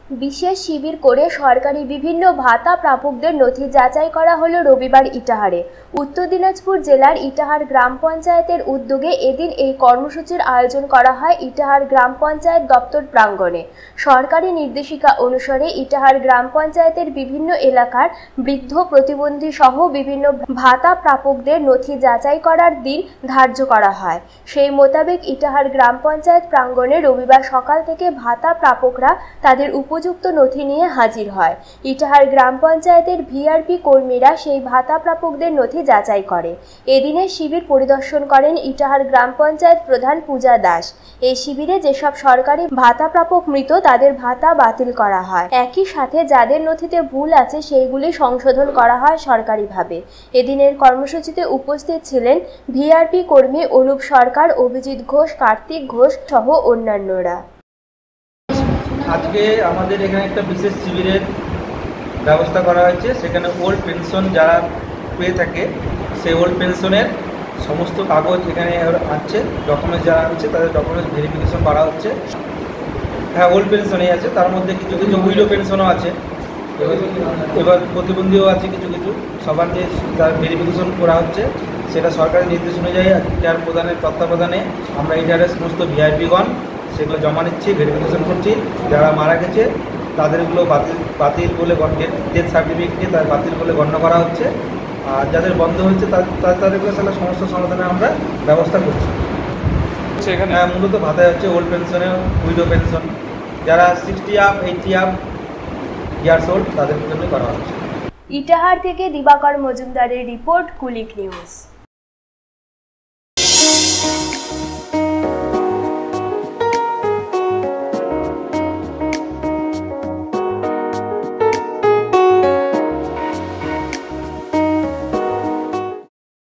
বিশেষ শিবির করে সরকারি বিভিন্ন ভাতা প্রাপকদের নথি যাচাই করা হলো রবিবার ইটাহারে। উত্তর দিনাজপুর জেলার ইটাহার গ্রাম পঞ্চায়েতের উদ্যোগে এদিন এই কর্মসূচির আয়োজন করা হয় ইটাহার গ্রাম পঞ্চায়েত দপ্তর প্রাঙ্গণে। সরকারি নির্দেশিকা অনুসারে ইটাহার গ্রাম পঞ্চায়েতের বিভিন্ন এলাকার বৃদ্ধ, প্রতিবন্ধী সহ বিভিন্ন ভাতা প্রাপকদের নথি যাচাই করার দিন ধার্য করা হয়। সেই মোতাবেক ইটাহার গ্রাম পঞ্চায়েত প্রাঙ্গণে রবিবার সকাল থেকে ভাতা প্রাপকরা তাদের উপযুক্ত নথি নিয়ে হাজির হয়। ইটাহার গ্রাম পঞ্চায়েতের ভিআরপি কর্মীরা সেই ভাতা প্রাপকদের নথি যাচাই করে। এদিনের শিবির পরিদর্শন করেন ইটাহার গ্রাম পঞ্চায়েত প্রধান পূজা দাস। এই শিবিরে যেসব সরকারি ভাতা প্রাপক মৃত তাদের ভাতা বাতিল করা হয়, একই সাথে যাদের নথিতে ভুল আছে সেইগুলি সংশোধন করা হয় সরকারিভাবে। এদিনের কর্মসূচিতে উপস্থিত ছিলেন ভিআরপি কর্মী অনুপ সরকার, অভিজিৎ ঘোষ, কার্তিক ঘোষ সহ অন্যান্যরা। আজকে আমাদের এখানে একটা বিশেষ শিবিরের ব্যবস্থা করা হয়েছে। সেখানে ওল্ড পেনশন যারা পেয়ে থাকে সেই ওল্ড পেনশনের সমস্ত কাগজ এখানে আছে, ডকুমেন্টস যারা আছে তাদের ডকুমেন্টস ভেরিফিকেশন করা হচ্ছে। হ্যাঁ, ওল্ড পেনশনই আছে, তার মধ্যে কিছু কিছু উইডো পেনশনও আছে, এবার প্রতিবন্ধীও আছে কিছু কিছু। সবার নিয়ে তার ভেরিফিকেশন করা হচ্ছে। সেটা সরকারি নির্দেশ অনুযায়ী ইটার প্রধানের তত্ত্বাবধানে আমরা ইটারের সমস্ত ভিআইপিগণ সেগুলো জমা নিচ্ছি, ভেরিফিকেশন করছি। যারা মারা গেছে তাদেরগুলো বাতিল বলে ডেথ সার্টিফিকেট তার বাতিল বলে গণ্য করা হচ্ছে। আর যাদের বন্ধ হচ্ছে তাদেরগুলো সেটা সমস্ত সমাধানে আমরা ব্যবস্থা করছি। সেখানে মূলত ভাতায় হচ্ছে ওল্ড পেনশনে, উইডো পেনশন, যারা 60 আপ 80 আপ ইয়ার্স ওল্ড তাদের জন্য করা হচ্ছে। ইটাহার থেকে দিবাকর মজুমদারের রিপোর্ট, কুলিক নিউজ।